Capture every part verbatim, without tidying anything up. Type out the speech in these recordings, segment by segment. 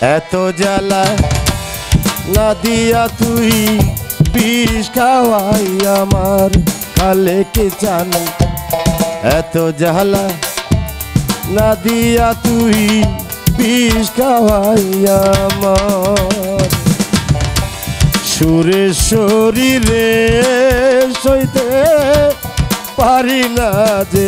এত জ্বালা না দিয়া তুই বিষ খাওয়াই আমার কালে কে চান। এত জ্বালা না দিয়া তুই বিষ খাওয়াই আমার সুরেশ্বরী রে সইতে পারি না যে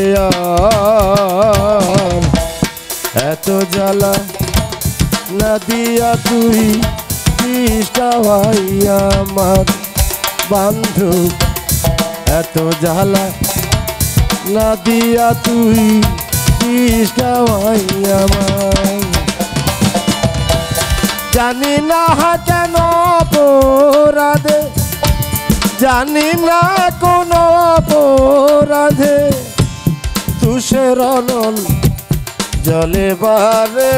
আর। এত জ্বালা না দিয়া তুই বিষ খাওয়াই আমার বন্ধু। এত জ্বালা না দিয়া তুই বিষ খাওয়াই আমার। জানি না কেন অপরাধে, জানি না কোন অপরাধে তুষের নল জলে বারে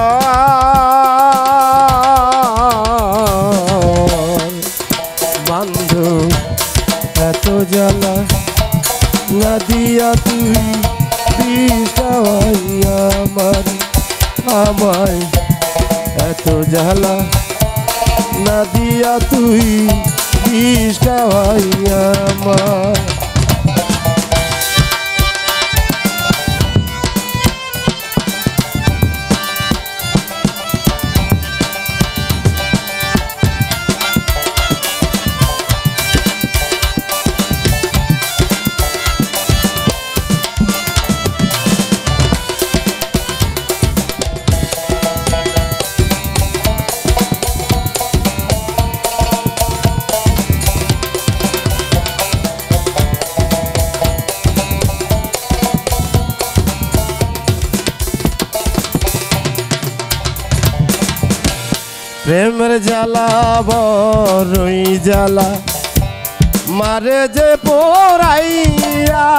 বার। বন্ধু এত জ্বালা না দিয়া তুই বিষ খাওয়াই আমার আমায়। এত জ্বালা না দিয়া তুই বিষ খাওয়াই আমার। প্রেমের জ্বালা বড়ই জ্বালা মারে যে পোড়াইয়া,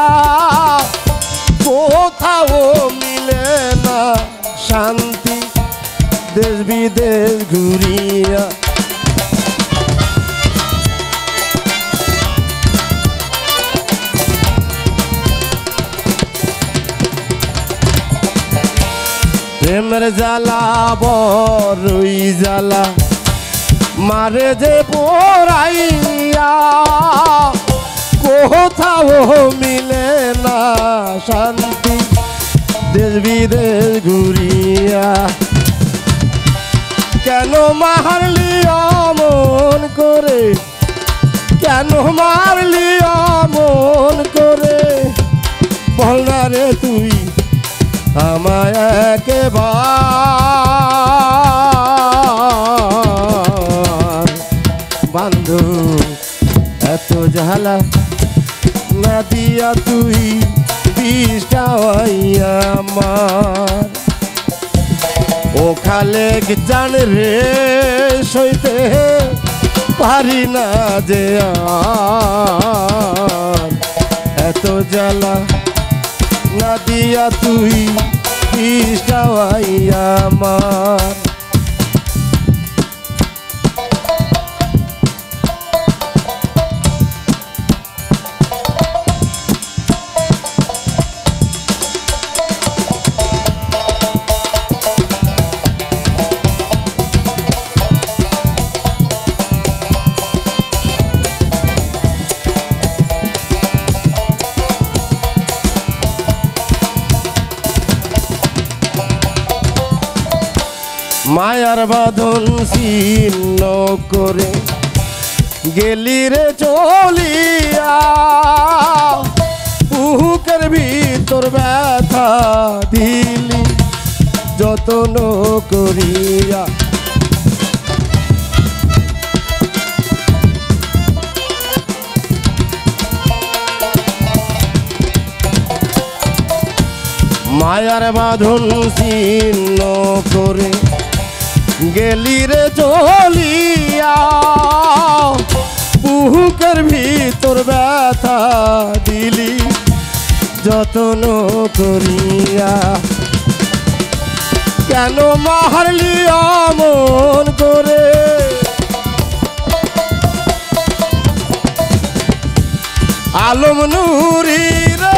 কোথাও মিলে না শান্তি দেশ বিদেশ ঘুরিয়া। প্রেমের জ্বালা বড়ই জ্বালা মারে যে পোড়াইয়া, কোথাও মিলে না শান্তি দেশ বিদেশ ঘুরিয়া। কেন মারলি অমন করে, কেন মারলি অমন করে বল না রে তুই আমায় একেবার। বন্ধু এত জ্বালা না দিয়া তুই বিষ খাওয়াই আমার। ও খালেক জান রে সইতে পারি না যে আর। এত জ্বালা না দিয়া তুই বিষ খাওয়াই আমার। মায়ার বাঁধন ছিন্ন করে গেলি রে চলিয়া, বুকের ভিতর ব্যথা দিলি যতন করিয়া। মায়ার বাঁধন ছিন্ন করে গেলি রে চলিয়া, বুকের ভিতর ব্যথা দিলি যতন করিয়া। কেন মারলি অমন করে, আলম নুরি রে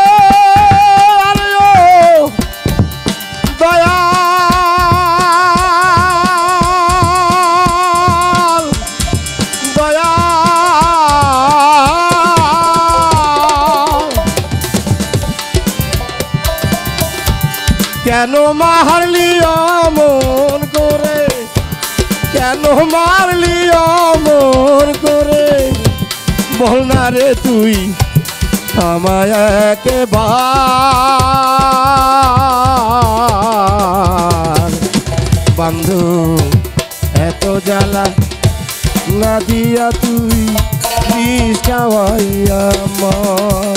দয়া কেন মারলি অমন করে, কেন মারলি অমন করে, বল না রে তুই আমায় একবার। বন্ধু এত জ্বালা না দিয়া তুই বিষ খাওয়াইয়া আমার।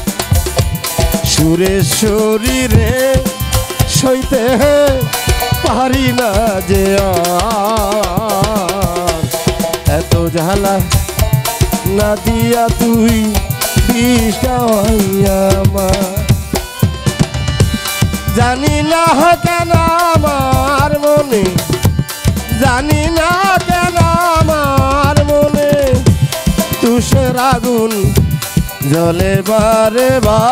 সুরেশ্বরী রে সইতে পারি না যে আর, এত জ্বালা না দিয়া তুই বিষ খাওয়াইয়া আমার। জানি না কেন আমার মনে, জানি না কেন আমার মনে তুষের আগুন জ্বলে বারে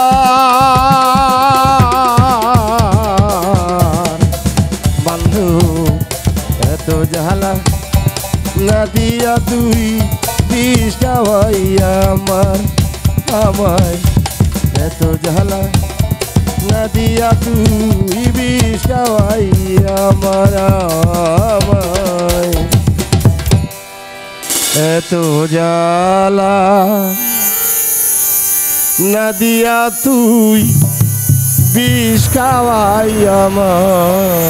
বার। বন্ধু এত জ্বালা না দিয়া তুই বিষ খাওয়াইয়া আমার আমায়, এত জ্বালা না দিয়া তুই বিষ খাওয়াইয়া আমার আমায়, এত জ্বালা না দিয়া তুই বিষ খাওয়াইয়া আমার।